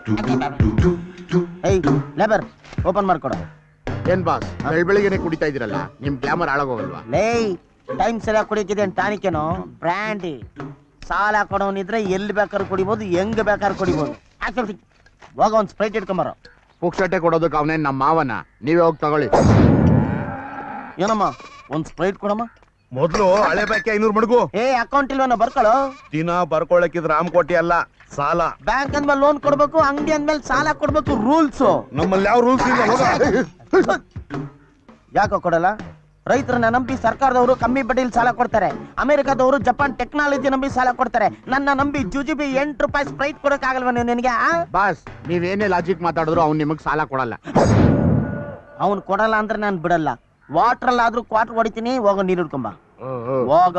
ಏಯ್ labour open ಮಾಡ್ಕೊಡ. ಏನ್ boss ಬೆಳಿಗ್ಗೆನೆ ಕುಡಿತಾ ಇದೀರಲ್ಲ, ನಿಮ್ ಗ್ಲಾಮರ್ ಹಾಳಾಗೋಗಲ್ವಾ? ಲೇಯ್ ಟೈಮ್ ಸರಿಯಾಗಿ ಕುಡಿತಿದೆ ಟಾನಿಕೇನು ಬ್ರ್ಯಾಂಡಿ. ಸಾಲ ಕೊಡೋನಿದ್ರೆ ಎಲ್ಲಿ ಬೇಕಾದ್ರೂ ಕುಡಿಬೋದು, ಹೆಂಗ್ ಬೇಕಾದ್ರೂ ಕುಡಿಬೋದು. ಹೋಗ ಒಂದ್ ಸ್ಪ್ರೈಟ್ ಇಟ್ಕೊಂಬಾರ. ಪುಕ್ಷಟೆ ಕೊಡೋದಕ್ಕೆ ಅವನೇನ್ ನಮ್ಮ ಮಾವನ, ನೀವೇ ಹೋಗಿ ತಗೊಳ್ಳಿ. ಏನಮ್ಮ ಒಂದ್ ಸ್ಪ್ರೈಟ್ ಕೊಡಮ್ಮ. ಮೊದ್ಲು ಹಳೆ ಬಾಕಿ 500 ಮಡಗು. ಏ ಅಕೌಂಟ್ ಇಲ್ವೇನೋ ಬರ್ಕೊಳ್ಳೋ. ದಿನ ಬರ್ಕೊಳಕಿದ್ರ ರಾಮಕೋಟಿ ಅಲ್ಲ ಸಾಲ. ಬ್ಯಾಂಕ್ ಅಂದ್ಮೇಲೆ ಲೋನ್ ಕೊಡ್ಬೇಕು, ಅಂಗಡಿ ಅಂದ್ಮೇಲೆ ಸಾಲ ಕೊಡ್ಬೇಕು, ರೂಲ್ಸ್. ನಮ್ಮಲ್ಲಿ ಯಾವ ರೂಲ್ಸ್ ಇಲ್ಲ. ಯಾಕೋ ಕೊಡಲ್ಲ? ರೈತರನ್ನ ನಂಬಿ ಸರ್ಕಾರದವರು ಕಮ್ಮಿ ಬಡ್ಡಿಲಿ ಸಾಲ ಕೊಡ್ತಾರೆ. ಅಮೆರಿಕದವರು ಜಪಾನ್ ಟೆಕ್ನಾಲಜಿ ನಂಬಿ ಸಾಲ ಕೊಡ್ತಾರೆ. ನನ್ನ ನಂಬಿ ಜುಜುಬಿ 8 ರೂಪಾಯಿ ಸ್ಪ್ರೈಟ್ ಕೊಡಕ್ ಆಗಲ್ವ ನಿನಗೆ? ಬಾಸ್ ನೀವೇನೇ ಲಾಜಿಕ್ ಮಾತಾಡಿದ್ರು ಅವ್ನು ನಿಮಗ್ ಸಾಲ ಕೊಡಲ್ಲ. ಅವ್ನು ಕೊಡಲ್ಲ ಅಂದ್ರೆ ನಾನು ಬಿಡಲ್ಲ. ವಾಟರ್ ಅಲ್ಲಾದ್ರೂ ಕ್ವಾರ್ಟರ್ ಹೊಡಿತೀನಿ. ಹೋಗ ನೀರು ಹಿಡ್ಕೊಂಬ ಹೋಗ.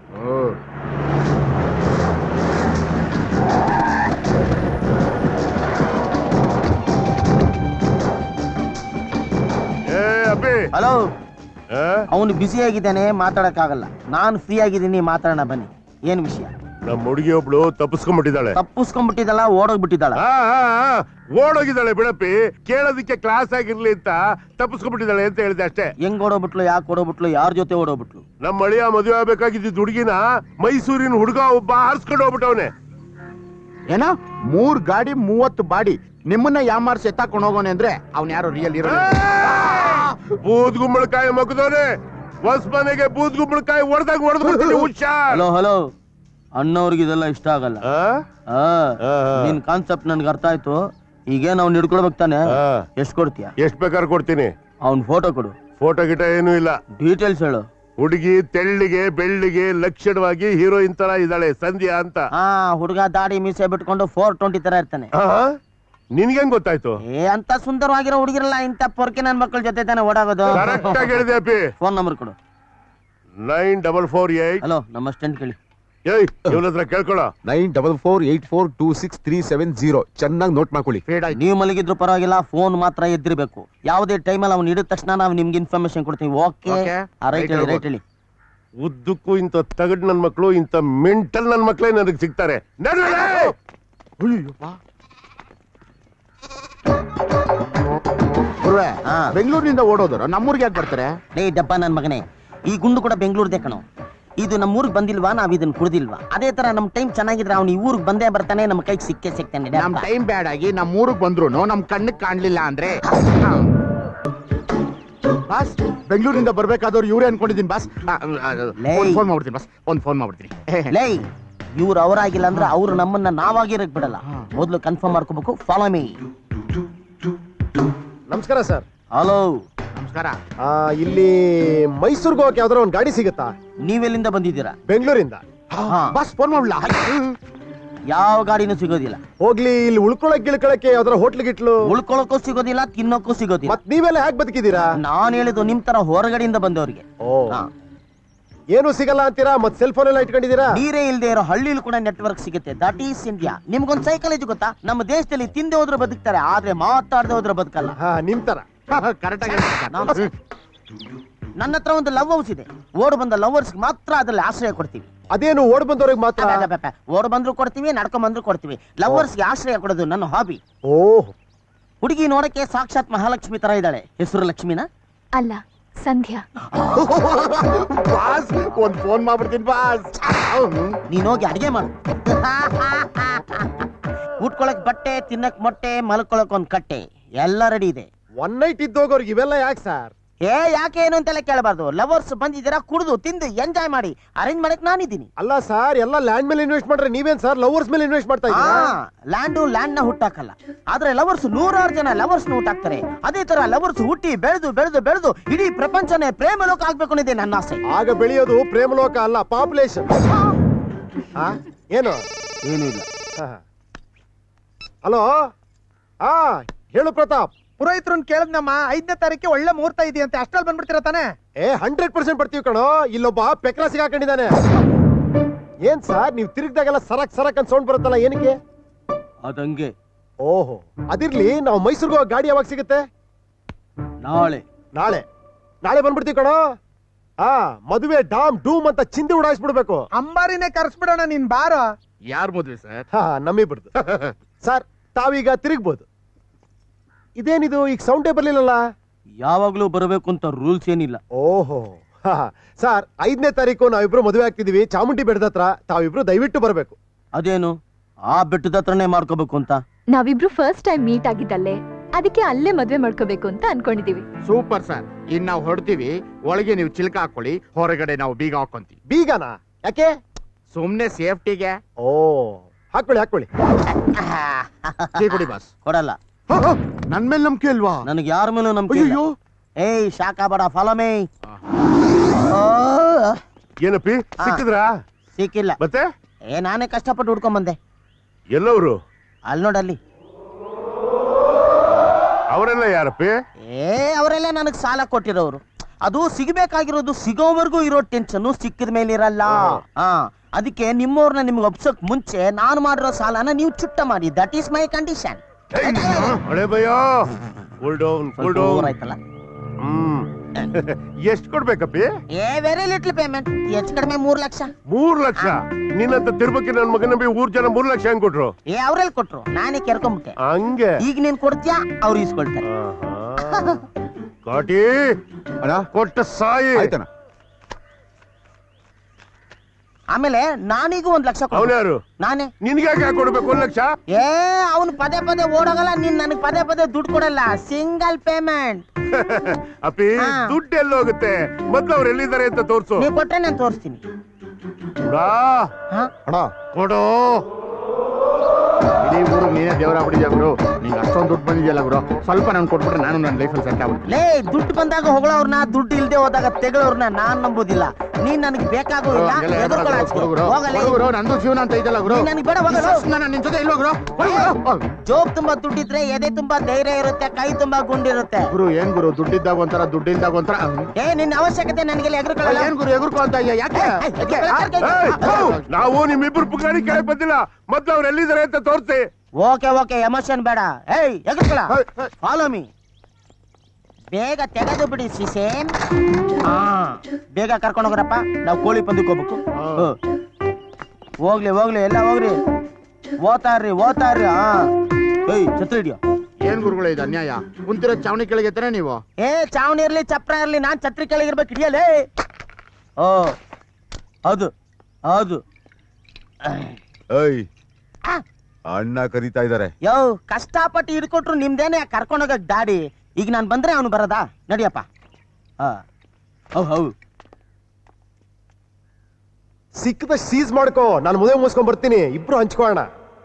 ಹಲೋ, ಅವನು ಬಿಸಿ ಆಗಿದ್ದಾನೆ, ಮಾತಾಡಕ್ ಆಗಲ್ಲ. ನಾನು ಫ್ರೀ ಆಗಿದ್ದೀನಿ, ಮಾತಾಡೋಣ ಬನ್ನಿ. ಏನ್ ವಿಷಯ? ನಮ್ಮ ಹುಡುಗಿ ಒಬ್ಳು ತಪ್ಪಿಸ್ಕೊಂಡ್ಬಿಟ್ಟಿದ್ದಾಳೆ. ತಪ್ಪಿಸ್ಕೊಂಡ್ಬಿಟ್ಟಿದ್ದಲ್ಲ, ಓಡೋಗ್ಬಿಟ್ಟಿದ್ದಾಳ. ಓಡೋಗಿದ್ದಾಳೆ ಬಿಡಪ್ಪಿ. ಕೇಳೋದಕ್ಕೆ ಕ್ಲಾಸ್ ಆಗಿರ್ಲಿ ಅಂತ ತಪ್ಪಿಸ್ಕೊಂಡ್ಬಿಟ್ಟಿದ್ದಾಳೆ ಅಂತ ಹೇಳಿದೆ ಅಷ್ಟೇ. ಹೆಂಗ್ ಓಡೋಗ್ಬಿಟ್ಲು, ಯಾಕೆ ಓಡೋಗ್ಬಿಟ್ಲು, ಯಾರ ಜೊತೆ ಓಡೋಗ್ಬಿಟ್ಲು? ನಮ್ಮ ಅಳಿಯ ಮದುವೆ ಆಗ್ಬೇಕಾಗಿದ್ದ ಹುಡುಗಿನ ಮೈಸೂರಿನ ಹುಡುಗ ಒಬ್ಬ ಹಾರಿಸ್ಕೊಂಡು ಹೋಗ್ಬಿಟ್ಟವನೆ. ಏನೋ 3 ಗಾಡಿ 30 ಬಾಡಿ ನಿಮ್ಮನ್ನ ಯಾಮಾರ್ಸಿ ಎತ್ತಾಕೊಂಡು ಹೋಗೋನೆ ಅಂದ್ರೆ ಅವ್ನ್ ಯಾರೋ ರಿಯಲ್ ಇರೋ. ಬೂದ್ ಗುಂಬಳಕಾಯಿ ಮಗದವನೆ, ಹೊಸ ಮನೆಗೆ ಬೂದ್ ಗುಂಬಳಕಾಯಿ ಹೊಡೆದಾಗ ಹೊಡೆದ್ಬಿಡ್ತೀನಿ. ಹಲೋ ಹಲೋ, ಅಣ್ಣವ್ರಿಗೆ ಇದೆಲ್ಲ ಇಷ್ಟ ಆಗಲ್ಲ. ನಿನ್ ಕಾನ್ಸೆಪ್ಟ್ ನನ್ಗೆ ಅರ್ಥ ಆಯ್ತು. ಈಗೇನ್ ಅವ್ನ್ ಹಿಡ್ಕೊಳ್ಬೇಕು ತಾನೆ? ಎಷ್ಟ್ ಕೊಡ್ತೀಯ? ಎಷ್ಟ್ ಬೇಕಾದ್ರೆ ಕೊಡ್ತೀನಿ. ಅವ್ನ್ ಫೋಟೋ ಕೊಡು. ಫೋಟೋ ಗಿಟ ಏನು ಇಲ್ಲ, ಡೀಟೇಲ್ಸ್ ಹೇಳು. ಹುಡುಗಿ ತೆಳ್ಳಿಗೆ ಬೆಳ್ಳಿಗೆ ಲಕ್ಷಣವಾಗಿ ಹೀರೋಯಿನ್ ತರ ಇದ್ದಾಳೆ, ಸಂಧ್ಯಾ ಅಂತ. ಹುಡುಗ ದಾಡಿ ಮೀಸೆ ಬಿಟ್ಕೊಂಡು 420 ತರ ಇರ್ತಾನೆ. ನಿನ್ಗೆಂಗ್ ಗೊತ್ತಾಯ್ತು? ಅಂತ ಸುಂದರವಾಗಿರೋ ಹುಡುಗಿರಲ್ಲ, ಇಂತ ಪೊರ್ಕೆ ನನ್ ಮಕ್ಕಳ ಜೊತೆ ತಾನೆ ಓಡಾಗೋದು. ಕರೆಕ್ಟ್ ಆಗಿ ಹೇಳಿದೆ ಅಪ್ಪಿ. ಫೋನ್ ನಂಬರ್ ಕೊಡು. 9448. ಹಲೋ, ನಮ್ಮ ಅಸ್ಟೆಂಟ್ ಕೇಳಿ. ಏಯ್ ಇವನ ಹತ್ರ ಕೇಳ್ಕೊಳ್ಳೋ. 9448426370. ಚೆನ್ನಾಗಿ ನೋಟ್ ಮಾಡ್ಕೊಳ್ಳಿ. ನೀವು ಮಲಗಿದ್ರು ಪರವಾಗಿಲ್ಲ, ಫೋನ್ ಮಾತ್ರ ಎದ್ದಿರ್ಬೇಕು. ಯಾವುದೇ ಟೈಮಲ್ಲಿ ಅವ್ನು ಹಿಡಿದ ತಕ್ಷಣ ನಾವು ನಿಮ್ಗೆ ಇನ್ಫಾರ್ಮೇಶನ್ ಕೊಡ್ತೀವಿ. ಓಕೆ, ರೈಟ್ ಹೇಳಿ, ರೈಟ್ ಹೇಳಿ. ಉದ್ದಕ್ಕೂ ಇಂಥ ತಗಡ್ ನನ್ ಮಕ್ಳು, ಇಂಥ ಮೆಂಟಲ್ ನನ್ ಮಕ್ಳೇ ನನಗೆ ಸಿಗ್ತಾರೆ. ಬೆಂಗಳೂರಿನಿಂದ ಓಡೋದ್ರು ನಮ್ಮೂರ್ಗೆ ಯಾಕೆ ಬರ್ತಾರೆ? ಡೇ ಡಬ್ಬ ನನ್ ಮಗನೇ, ಈ ಗುಂಡು ಕೂಡ ಬೆಂಗಳೂರ್ದೇ ಕಣೋ. ಇದು ನಮ್ಮ ಊರಿಗೆ ಬಂದಿಲ್ವಾ, ನಾವ್ ಇದನ್ನ ಕುಡ್ದಿಲ್ವಾ? ಅದೇ ತರ ನಮ್ ಟೈಮ್ ಚೆನ್ನಾಗಿದ್ರೆ ಅವ್ನು ಈ ಊರಿಗೆ ಬಂದೇ ಬರ್ತಾನೆ, ನಮ್ಮ ಕೈಗೆ ಸಿಕ್ಕೇ ಸಿಗ್ತಾನೆ. ನಮ್ ಟೈಮ್ ಬ್ಯಾಡ್ ಆಗಿ ನಮ್ಮ ಊರಿಗೆ ಬಂದ್ರು ನಮ್ ಕಣ್ಣಿಗೆ ಕಾಣ್ಲಿಲ್ಲ ಅಂದ್ರೆ ಬಾಸ್ ಬೆಂಗಳೂರಿಂದ ಬರ್ಬೇಕಾದವ್ರು ಇವ್ರೇ ಅನ್ಕೊಂಡಿದ್ದೀನಿ ಬಾಸ್. ಫೋನ್ ಮಾಡ್ಬಿಡ್ತೀನಿ ಬಾಸ್, ಫೋನ್ ಮಾಡ್ಬಿಡ್ತೀನಿ. ಲೈ, ಇವ್ರು ಅವರಾಗಿಲ್ಲ ಅಂದ್ರೆ ಅವ್ರು ನಮ್ಮನ್ನ ನಾವಾಗಿರಕ್ ಬಿಡಲ್ಲ. ಮೊದ್ಲು ಕನ್ಫರ್ಮ್ ಮಾಡ್ಕೋಬೇಕು. Follow me. ನಮಸ್ಕಾರ ಸರ್. ಹಲೋ, ನಮಸ್ಕಾರ. ಇಲ್ಲಿ ಮೈಸೂರ್ಗೆ ಹೋಗಕ್ಕೆ ಯಾವ್ದಾರ ಒಂದ್ ಗಾಡಿ ಸಿಗುತ್ತಾ? ನೀವೆಲ್ಲಿಂದ ಬಂದಿದ್ದೀರಾ? ಬೆಂಗಳೂರಿಂದ. ಬಾಸ್ ಫೋನ್ ಮಾಡ್ಲಾ? ಯಾವ ಗಾಡಿನೂ ಸಿಗೋದಿಲ್ಲ. ಹೋಗ್ಲಿ, ಇಲ್ಲಿ ಉಳ್ಕೊಳಕ್ ಗಿಳ್ಕೊಳಕ್ಕೆ ಯಾವ್ದಾರ ಹೋಟ್ಲ್ ಗಿಟ್ಲು? ಉಳ್ಕೊಳಕ್ಕೂ ಸಿಗೋದಿಲ್ಲ, ತಿನ್ನೋಕ್ಕೂ ಸಿಗೋದಿಲ್ಲ. ಮತ್ ನೀವೆಲ್ಲ ಹೇಗ್ ಬದುಕಿದೀರಾ? ನಾನ್ ಹೇಳಿದ್ದು ನಿಮ್ ತರ ಹೊರಗಡೆಯಿಂದ ಬಂದವ್ರಿಗೆ. ಏನು ಸಿಗಲ್ಲ ಅಂತೀರಾ? ಮತ್ ಸೆಲ್ ಫೋನ್ ಎಲ್ಲ ಇಟ್ಕೊಂಡಿದೀರಾ? ನೀರೇ ಇಲ್ದೇ ಇರೋ ಹಳ್ಳಿಲಿ ಕೂಡ ನೆಟ್ವರ್ಕ್ ಸಿಗುತ್ತೆ. That is India. ನಿಮ್ಗೊಂದ್ ಸೈಕಾಲಜಿ ಗೊತ್ತಾ? ನಮ್ಮ ದೇಶದಲ್ಲಿ ತಿಂದೆ ಹೋದ್ರೆ ಬದುಕ್ತಾರೆ, ಆದ್ರೆ ಮಾತಾಡದೆ ಹೋದ್ರೆ ಬದುಕಲ್ಲ. ನಿಮ್ ತರ ಕರೆಕ್ಟ್ ಆಗಿ. ನನ್ನ ಹತ್ರ ಒಂದು ಲವ್ ಹೌಸ್ ಇದೆ. ಓಡ್ ಬಂದ ಲವರ್ಸ್ ಮಾತ್ರ ಅದ್ರಲ್ಲಿ ಆಶ್ರಯ ಕೊಡ್ತೀವಿ. ಅದೇನು ಓಡ್ ಬಂದವ್ರಿಗೆ ಮಾತ್ರ? ಓಡ್ ಬಂದ್ರು ಕೊಡ್ತೀವಿ, ನಡ್ಕೊಂಡ್ ಬಂದ್ರು ಕೊಡ್ತೀವಿ. ಲವರ್ಸ್ಗೆ ಆಶ್ರಯ ಕೊಡೋದು ನನ್ನ ಹಾಬಿ. ಹುಡುಗಿ ನೋಡಕ್ಕೆ ಸಾಕ್ಷಾತ್ ಮಹಾಲಕ್ಷ್ಮಿ ತರ ಇದ್ದಾಳೆ. ಹೆಸರು ಲಕ್ಷ್ಮಿನ? ಅಲ್ಲ, ಸಂಧ್ಯಾ. ಬಾಸ್ ಒಂದ್ ಫೋನ್ ಮಾಡ್ಬಿಡ್ತೀನಿ ಬಾಸ್. ನೀನ್ ಹೋಗಿ ಅಡಿಗೆ ಮಾಡು. ಉಟ್ಕೊಳಕ್ ಬಟ್ಟೆ, ತಿನ್ನಕ್ ಮೊಟ್ಟೆ, ಮಲ್ಕೊಳಕ್ ಒಂದ್ ಕಟ್ಟೆ, ಎಲ್ಲ ರೆಡಿ ಇದೆ. ಒನ್ ನೈಟ್ ಇದ್ದೋಗವ್ರಿಗೆ ಇವೆಲ್ಲ ಯಾಕೆ ಸರ್? ಯಾಕೆ ಏನು ಅಂತೆಲ್ಲ ಕೇಳಬಾರ್ದು. ಲವರ್ಸ್ ಬಂದಿದ್ದೀರಾ, ಕುಡಿದು ತಿಂದು ಎಂಜಾಯ್ ಮಾಡಿ. ಅರೇಂಜ್ ಮಾಡಕ್ ನಾನಿದ್ದೀನಿ. ಅಲ್ಲ ಸರ್, ಎಲ್ಲ ಲ್ಯಾಂಡ್ ಮೇಲೆ ಇನ್ವೆಸ್ಟ್ ಮಾಡ್ರೆ ನೀವೇನ್ ಸರ್ ಲವರ್ಸ್ ಮೇಲೆ ಇನ್ವೆಸ್ಟ್ ಮಾಡ್ತಾ ಇದ್ದೀರಾ? ಲ್ಯಾಂಡ್ ನ ಹುಟ್ಟಾಕಲ್ಲ, ಆದ್ರೆ ಲವರ್ಸ್ 100 ಜನ ಲವರ್ಸ್ ನ ಹುಟ್ಟಾಕ್ತಾರೆ. ಅದೇ ತರ ಲವರ್ಸ್ ಹುಟ್ಟಿ ಬೆಳೆದು ಬೆಳೆದು ಬೆಳೆದು ಇಡೀ ಪ್ರಪಂಚನೇ ಪ್ರೇಮ ಲೋಕ ಆಗ್ಬೇಕು ಅನ್ನೋದೇ ನನ್ನ ಆಸೆ. ಆಗ ಬೆಳೆಯೋದು ಪ್ರೇಮ ಲೋಕ ಅಲ್ಲ, ಪಾಪ್ಯುಲೇಷನ್. ಏನು ಇಲ್ಲ. ಹಲೋ, ಹೇಳು ಪ್ರತಾಪ್. ಪುರೋಹಿತ್ರನ್ ಕೇಳದ್ನಮ್ಮ, 5ನೇ ತಾರೀಕಿಗೆ ಒಳ್ಳೆ ಮುಹೂರ್ತ ಇದೆಯಂತೆ. ಅಷ್ಟ್ರಲ್ಲಿ ಬಂದ್ಬಿಡ್ತೀರಾ ತಾನೆ? 100% ಬರ್ತೀವಿ ಕಣೋ. ಇಲ್ಲೊಬ್ಬ ಪೆಕ್ರ ಸಿಗಾಕೊಂಡಿದ್ದಾನೆ. ಏನ್ ಸರ್, ನೀವು ತಿರುಗ್ದಾಗೆಲ್ಲ ಸರಕ್ ಸರಕ್ ಅಂತ ಸೌಂಡ್ ಬರುತ್ತಲ್ಲ, ಏನಕ್ಕೆ? ಅದಂಗೆ. ಓಹೋ, ಅದಿರ್ಲಿ. ನಾವು ಮೈಸೂರ್ಗೆ ಹೋಗೋ ಗಾಡಿ ಯಾವಾಗ ಸಿಗುತ್ತೆ? ನಾಳೆ. ನಾಳೆ ಬಂದ್ಬಿಡ್ತೀವಿ ಕಣೋ. ಮದುವೆ ಡಾಮ್ ಡೂಮ್ ಅಂತ ಚಿಂದಿ ಉಡಾಯಿಸ್ಬಿಡ್ಬೇಕು. ಅಂಬಾರಿನೇ ಕರ್ಸ್ಬಿಡೋಣ, ನೀನ್ ಬಾರ. ಯಾರ್ ಮದ್ವೆ ಸರ್? ನಮ್ಮಿಬ್ರದ್ದು. ಸರ್, ತಾವೀಗ ತಿರುಗ್ಬೋದು. ಇದೇನಿದು ಈಗ ಸೌಂಡೇ ಬರ್ಲಿಲ್ಲಲ್ಲ? ಯಾವಾಗ್ಲೂ ಬರಬೇಕು ಅಂತ ರೂಲ್ಸ್ ಏನಿಲ್ಲ. ಓಹೋ ಸರ್, 5ನೇ ತಾರೀಕು ನಾವಿಬ್ರು ಮದುವೆ ಆಗ್ತಿದೀವಿ ಚಾಮುಂಡಿ ಬೆಟ್ಟದ ಹತ್ರ. ತಾವಿಬ್ರು ದಯವಿಟ್ಟು ಬರಬೇಕು. ಅದೇನು ಆ ಬೆಟ್ಟದ ಹತ್ರನೇ ಮಾಡ್ಕೋಬೇಕು ಅಂತ? ನಾವಿಬ್ರು ಫಸ್ಟ್ ಟೈಮ್ ಮೀಟ್ ಆಗಿದ್ದಲ್ಲೇ, ಅದಕ್ಕೆ ಅಲ್ಲೇ ಮದ್ವೆ ಮಾಡ್ಕೋಬೇಕು ಅಂತ ಅನ್ಕೊಂಡಿದೀವಿ. Super sir. ಇನ್ ನಾವು ಹೊರಡ್ತೀವಿ, ಒಳಗೆ ನೀವು ಚಿಲ್ಕ ಹಾಕೊಳ್ಳಿ, ಹೊರಗಡೆ ನಾವು ಬೀಗ ಹಾಕೊಂತೀವಿ. ಬೀಗನಾ? ಯಾಕೆ? ಸುಮ್ನೆ ಸೇಫ್ಟಿಗೆ. ಓ ಹಾಕೊಳ್ಳಿ ಹಾಕೊಳ್ಳಿ. ಟೀ ಕುಡಿ ಬಾಸ್. ಕೊಡಲ್ಲ. ನನ್ ಮೇಲೆ ನಂಬಿಕೆ ಅಲ್ವಾ? ನನಗೆ ಯಾರ ಮೇಲೂ ನಂಬಿಕೆ ಇಲ್ಲ. ಅಯ್ಯೋ, ಏಯ್ ಶಾಖ ಬಡ ಫಾಲೋ ಮೀ. ಏನಪ್ಪಿ ಸಿಕ್ಕಿದ್ರಾ? ಸಿಕ್ಕಿಲ್ಲ. ಮತ್ತೆ ನಾನೇ ಕಷ್ಟಪಟ್ಟು ಹುಡ್ಕೊಂಡ್ ಬಂದೆ. ಎಲ್ಲವರು? ಅಲ್ಲಿ ನೋಡಲ್ಲಿ. ಅವರೆಲ್ಲ ಯಾರಪ್ಪಿ? ಅವರೆಲ್ಲ ನನಗ್ ಸಾಲ ಕೊಟ್ಟಿರೋರು. ಅದು ಸಿಗಬೇಕಾಗಿರೋದು ಸಿಗೋವರೆಗೂ ಇರೋ ಟೆನ್ಷನ್ ಸಿಕ್ಕಿದ ಮೇಲೆ ಇರಲ್ಲ. ಅದಕ್ಕೆ ನಿಮ್ಮವ್ರನ್ನ ನಿಮ್ಗೆ ಒಪ್ಸಕ್ ಮುಂಚೆ ನಾನು ಮಾಡಿರೋ ಸಾಲನ ನೀವು ಚುಟ್ಟ ಮಾಡಿ. That is my condition. ಹಳೆ ಭಯ. Cool down, cool down. ಆಯ್ತಲ್ಲ. ಎಷ್ಟ್ ಕೊಡ್ಬೇಕಪ್ಪಿ? Very little payment. ಹೆಚ್ಚು ಕಡಿಮೆ 3 ಲಕ್ಷ. 3 ಲಕ್ಷ? ನಿನ್ನಂತ ತಿರ್ಬಕ್ಕೆ ನನ್ ಮಗನ ನಂಬಿ ಊರ್ ಜನ 3 ಲಕ್ಷ ಹೆಂಗ್ ಕೊಟ್ರು? ಅವ್ರೆಲ್ಲಿ ಕೊಟ್ರು? ನಾನೇ ಕೆರ್ಕೊಂಬಿಟ್ಟೆ. ಹಂಗೆ ಈಗ ನೀನ್ ಕೊಡ್ತೀಯಾ, ಅವ್ರು ಈಸ್ಕೊಳ್ತಾರೆ. ಕಾಟಿ ಕೊಟ್ಟ ಸಾಯಿ. ಆಯ್ತಣ್ಣ. ಆಮೇಲೆ ನಾನೀಗ 1 ಲಕ್ಷ ಅವನು ಯಾರು? ನಾನೇ. ನಿನ್ಗೆ ಯಾಕೆ ಕೊಡ್ಬೇಕು 1 ಲಕ್ಷ? ಅವನು ಪದೇ ಪದೇ ಓಡೋಗಲ್ಲ. ನೀನ್ ನನಗ್ ಪದೇ ಪದೇ ದುಡ್ಡು ಕೊಡಲ್ಲ. Single payment. ಅಪ್ಪಿ ದುಡ್ಡು ಎಲ್ಲೋಗುತ್ತೆ? ಮೊದ್ಲು ಅವ್ರು ಎಲ್ಲಿದ್ದಾರೆ ಅಂತ ತೋರ್ಸು. ನೀವ್ ಕೊಟ್ರೆ ನಾನು ತೋರಿಸ್ತೀನಿ. ಅಣ್ಣ ಕೊಡು. ಇಡೀ ಊರು ನೀನೇ ದೇವರಾಗ್ಬಿಟ್ಟಿದ್ಯಾ ಗುರು. ನಿಂಗೆ ಅಷ್ಟೊಂದು ದುಡ್ಡು ಬಂದಿದೆಯಲ್ಲ ಗುರು, ಸ್ವಲ್ಪ ನಾನು ಕೊಟ್ಬಿಟ್ರೆ ನಾನು ನನ್ನ ಲೈಫಲ್ಲಿ ಸೆಟ್ ಆಗ್ಬಿಡ್ತೀನಿ. ದುಡ್ಡು ಬಂದಾಗ ಹೊಗಳವ್ರನ್ನ, ದುಡ್ಡು ಇಲ್ದೆ ಹೋದಾಗ ತೆಗಳವ್ರನ್ನ ನಾನ್ ನಂಬೋದಿಲ್ಲ. ನೀನ್ ನನಗೆ ಬೇಕಾಗೋದಿಲ್ಲ. ನಂದು ಜೀವನ ಅಂತ ಇದೆಯಲ್ಲ ಗುರು. ನನಗೆ ಬೇಡ, ಹೋಗಲ್ಲ. ನಿನ್ ಜೊತೆ ಇಲ್ವಾ ಗುರು? ಜೋಬ್ ತುಂಬಾ ದುಡ್ಡಿದ್ರೆ ಎದೆ ತುಂಬಾ ಧೈರ್ಯ ಇರುತ್ತೆ, ಕೈ ತುಂಬಾ ಗುಂಡಿರುತ್ತೆ. ಗುರು ಏನ್ ಗುರು, ದುಡ್ಡಿದ್ದಾಗ ಒಂಥರ, ದುಡ್ಡಿಲ್ದಾಗ ಒಂಥರ. ನಿನ್ನ ಅವಶ್ಯಕತೆ ನನಗೆಲ್ಲ ಎದುರುಕೊಳ್ಳಲ್ಲ. ಏನ್ ಗುರು ಎಗುರ್ಕೊ ಅಂತ ಇದೆಯಾ? ಯಾಕೆ? ನಾವು ನಿಮ್ಮಿಬ್ರು ಪುಗಾಡಿ ಕೇಳಿ ಬಂದಿಲ್ಲ. ಮೊದ್ಲು ಅವ್ರು ಎಲ್ಲಿದ್ದಾರೆ ಅಂತ ತೋರ್ಸಿ. ಓಕೆ ಎಮೋಷನ್ ಬೇಡ. ಎದುರುಕೊಳ್ಳ. Follow me. ಬೇಗ ತೆಗೆದು ಬಿಡಿ ಸಿಸೇಮ್. ಬೇಗ ಕರ್ಕೊಂಡು ಹೋಗ್ರಪ್ಪ, ನಾವು ಕೋಳಿ ಪಂದಕ್ಕೆ ಹೋಗ್ಬೇಕು. ಹೋಗ್ಲಿ ಎಲ್ಲ ಹೋಗ್ರಿ. ಓದ್ತಾರ್ರಿ. ಛತ್ರ ಹಿಡಿಯೋ. ಏನ್ ಗುರುಗಳು ಇದು ಅನ್ಯಾಯ? ಕುಂತಿರೋ ಚಾವಣಿ ಕೆಳಗೆ ಎತ್ತನೆ ನೀವು. ಚಾವಣಿ ಇರ್ಲಿ, ಚಪ್ರ ಇರ್ಲಿ, ನಾನ್ ಛತ್ರಿ ಕೆಳಗಿರ್ಬೇಕು. ಹಿಡಿಯಲೇ. ಹೌದು. ಅಣ್ಣ ಕರೀತಾ ಇದಾರೆ. ಕಷ್ಟಪಟ್ಟು ಹಿಡ್ಕೊಟ್ರು ನಿಮ್ದೇನೆ ಕರ್ಕೊಂಡೋಗಕ್ ದಾಡಿ. ಈಗ ನಾನ್ ಬಂದ್ರೆ ಅವನು ಬರದಾ? ನಡಿಯಪ್ಪ. ಹೌದು. ಸಿಕ್ಕದ ಸೀಸ್ ಮಾಡ್ಕೋ. ನಾನು ಮದುವೆ ಮುಗಿಸ್ಕೊಂಡ್ ಬರ್ತೀನಿ. ಇಬ್ರು ಹಂಚ್ಕೋಣ.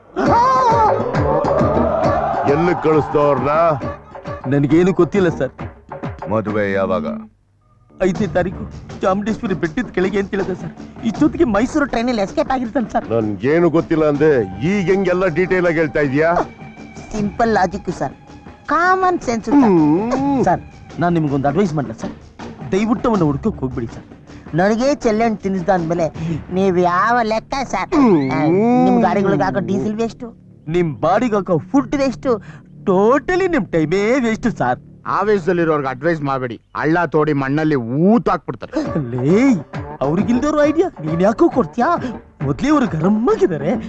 ಎಲ್ಲಿ ಕಳಿಸ್ದವ್ರನ್ನ? ನನಗೇನು ಗೊತ್ತಿಲ್ಲ ಸರ್. ಮದುವೆ ಯಾವಾಗ? 5ನೇ ತಾರೀಕು ಚಾಮುಂಡೇಶ್ವರಿ ಬೆಟ್ಟದ ಕೆಳಗೆ ಅಂತ ಹೇಳಿದೆ ಸರ್. ಇಷ್ಟೊತ್ತಿಗೆ ಮೈಸೂರು ಟ್ರೈನಲ್ಲಿ ಎಸ್ಕೇಪ್ ಆಗಿರ್ತಾನೆ ಸರ್. ನನ್ಗೇನು ಗೊತ್ತಿಲ್ಲ ಅಂದೆ, ಈಗ ಹೆಂಗೆಲ್ಲ ಡೀಟೇಲ್ ಆಗಿ ಹೇಳ್ತಾ ಇದೀಯಾ? Simple logic sir, common sense sir. ನಾನು ನಿಮ್ಗೊಂದು ಅಡ್ವೈಸ್ ಮಾಡಲ ಸರ್, ದಯವಿಟ್ಟು ಅವನ್ನ ಹುಡ್ಕೋಕ್ ಹೋಗ್ಬಿಡಿ ಸರ್. ನನಗೆ ಚೆಲ್ಲಣ್ಣು ತಿನ್ನಿಸ್ದ ಅಂದ್ಮೇಲೆ ನೀವ್ ಯಾವ ಲೆಕ್ಕ ಸರ್? ನಿಮ್ ಗಾಡಿಗಳಿಗೆ ಹಾಕೋ ಡೀಸೆಲ್ ವೇಸ್ಟ್, ನಿಮ್ ಬಾಡಿಗೆ ಹಾಕೋ ಫುಡ್ ವೇಸ್ಟ್, ಟೋಟಲಿ ನಿಮ್ ಟೈಮೇ ವೇಸ್ಟ್ ಸರ್. ಆವೇಶದಲ್ಲಿರೋರ್ಗೆ ಅಡ್ವೈಸ್ ಮಾಡಬೇಡಿ. ಹಳ್ಳ ತೋಡಿ ಮಣ್ಣಲ್ಲಿ ಊತಾಕ್ಬಿಡ್ತಾರೆ. ಅವ್ರಿಗಿಲ್ದವ್ರು ಐಡಿಯಾ ನೀನ್ ಯಾಕೋ ಕೊಡ್ತೀಯಾ? ಮೊದ್ಲೇ ಅವ್ರು ಗರಂ ಆಗಿದ್ದಾರೆ.